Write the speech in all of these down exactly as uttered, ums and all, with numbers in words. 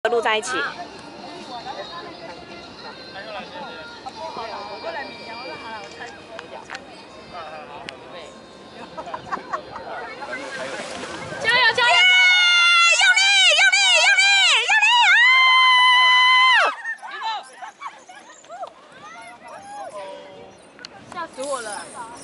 录在一起。 加油加油！ 用力用力用力用力啊！吓死我了！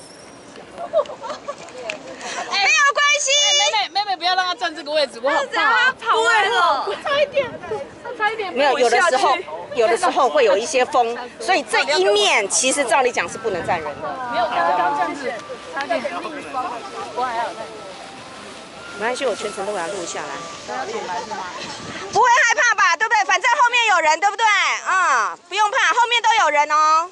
没有关系。 妹妹妹妹，不要让她站这个位置，我好怕。她跑完了，差一点，她差一点没有，有的时候有的时候会有一些风，所以这一面其实照理讲是不能站人的。 没有，刚刚这样子，差点。我还好。 没关系，我全程都给它录下来。 要进来是吗？ 不会害怕吧？对不对？反正后面有人，对不对？啊、嗯，不用怕，后面都有人哦。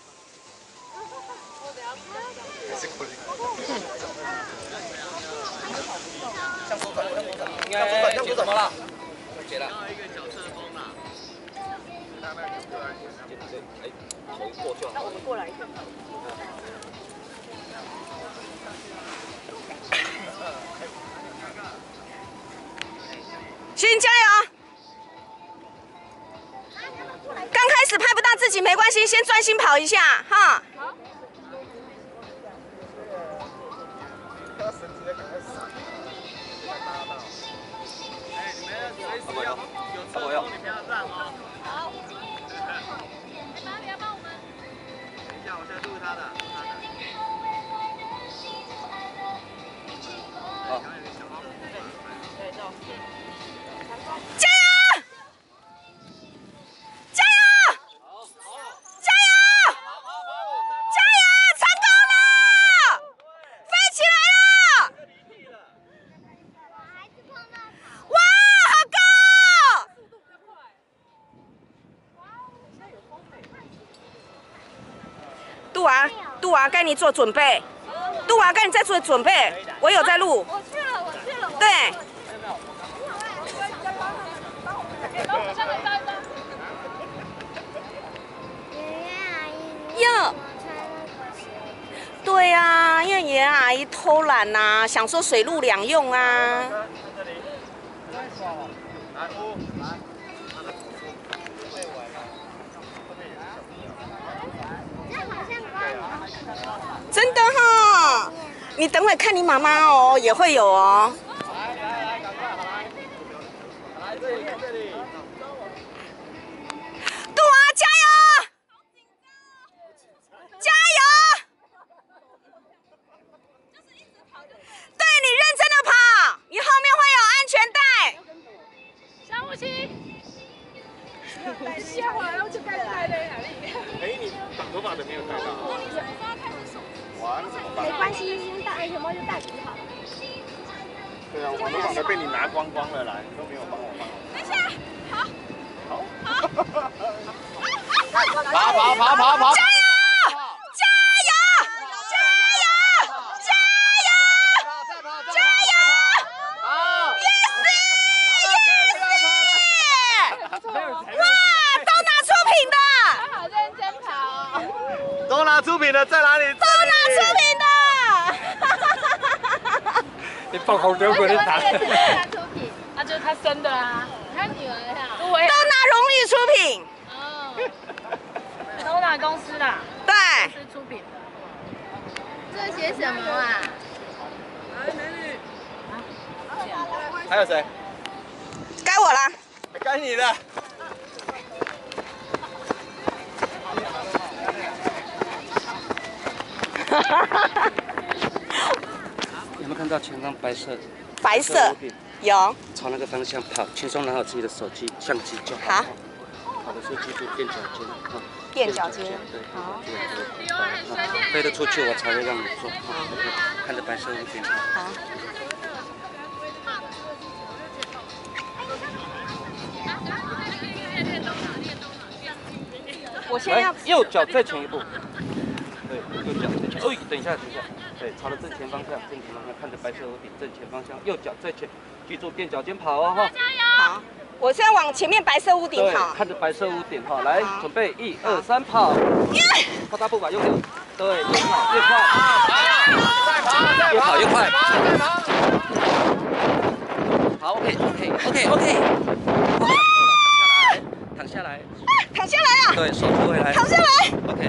应该解什么了？解了。 那我们过来一下。先加油！刚开始拍不到自己没关系，先专心跑一下哈。 我要，我要。 好。哪里要帮我们？等一下，我先录他的，录他的。 好。 加油！加油！加油！加油！成功了！飞起来了！哇，好高哦！杜娃，杜娃，该你做准备。杜娃，该你在做准备。我有在录。 我去了，我去了。 对。哟，对啊，因为爷爷阿姨偷懒呐、啊，想说水陆两用啊。真的哈、哦，你等会看你妈妈哦，也会有哦。杜娃加油！加油！对你认真的跑，你后面会有安全带。 小武器。歇会儿，我就该带的哪里？ 哎，你长头发的没有带到。 那你什么时候开始手？ 哇，那怎么办？ 没关系，先戴安全帽就戴就好了。 对啊，我头发都被你拿光光了啦，你都没有帮我放。 等一下，好。 好。 跑跑跑跑跑！ 加油！加油！加油！加油！加油！ 好 yes yes！ 哇，都拿出品的， 好认真跑。 都拿出品的在哪里？ 都拿出品的。 你放好丢给你打。 拿出品，那就是他生的啊，他女儿呀。 都拿荣誉出品。 哦。都拿公司的。 对。 公司出品的。这写什么啊？ 还有谁？ 该我了。 该你的。有没有看到前方白色？ 白色。有。 朝那个方向跑，轻松拿好自己的手机、相机就好。 好。 跑的时候记住垫脚尖，哈。 垫脚尖。 对。 好。 飞得出去我才会让你做。看着白色一点。 好。我先要右脚再前一步。对，右脚再前。哦，等一下，等一下。对，朝着正前方向，正前方向，看着白色屋顶，正前方向，右脚再前，记住垫脚尖跑哦，哈。 加油！ 好，我现在往前面白色屋顶跑。 看着白色屋顶哈，来，准备，一二三，跑。靠大步伐，右脚。对，越跑越快。越跑越快。好 ，OK OK OK OK。 来。 躺下来啊！ 对，手扶回来。 躺下来。 OK。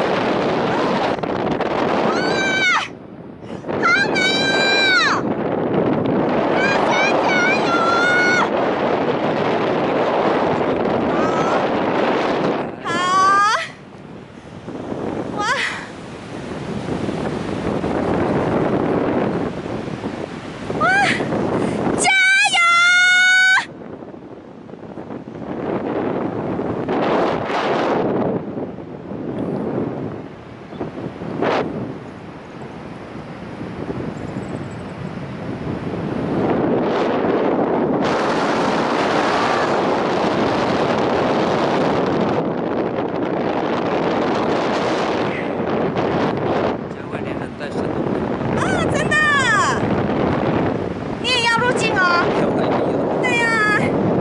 哇，好美啊！大家加油！好，哇！哇，加油！啊，真的！你也要入境哦。对呀、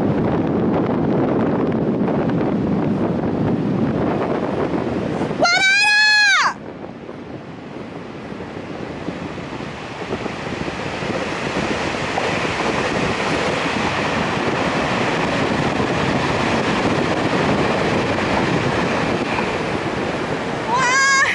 我来了！哇！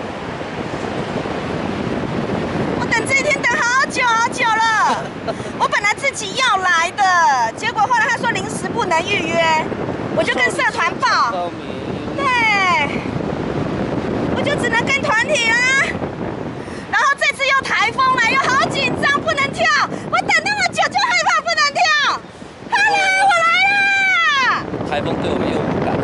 我等这一天等好久好久了。我本来自己要来的，结果后来他说临时不能预约，我就跟社团报。 报名。 对，我就只能跟团体啦。然后这次又台风来，又好紧张，不能跳。我等那么久就害怕不能跳。Hello，我来啦！ 台风对我们又无感。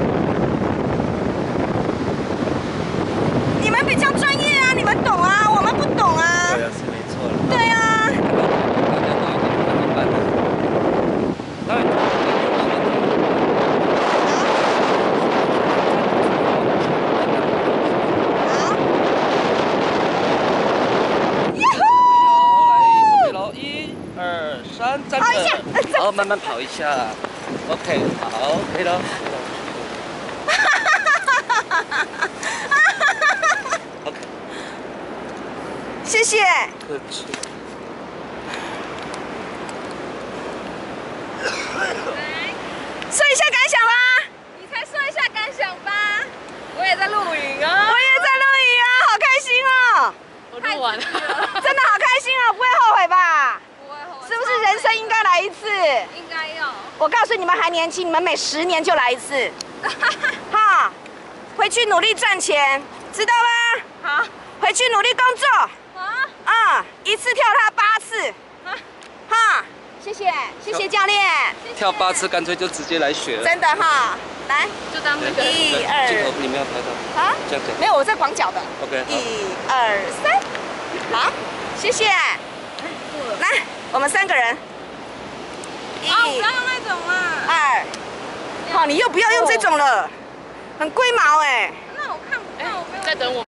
你们比较专业啊，你们懂啊，我们不懂啊。 对啊，是没错了。 对啊。 大家都已经很明白了。当然， 好。耶呼！ 来，准备喽，一、二、三，站跑一下呃着， 站然后慢慢跑一下。OK， 好，可以了。OK， 谢谢。 客气。 说一下感想吧。 你才说一下感想吧。我也在录影啊。 我也在录影啊，好开心哦！ 我录完了。 真的好开心哦，不会后悔吧？ 不会后悔。 是不是人生应该来一次？ 应该要。 我告诉你们还年轻，你们每十年就来一次。哈，回去努力赚钱，知道吗？ 好。 回去努力工作。 啊。 啊、嗯，一次跳它八次。 啊。 哈，谢谢，谢谢教练。 跳八次，干脆就直接来学了。 真的哈，来， 就当那个。 一二。 镜头你们要拍到。 啊？ 这样子。 没有，我在广角的。 OK。 一二三，好，谢谢。来，我们三个人。一、 啊，不要用那种嘛。 二，好，你又不要用这种了，很龟毛哎。 那我看不到，我没有。在等我。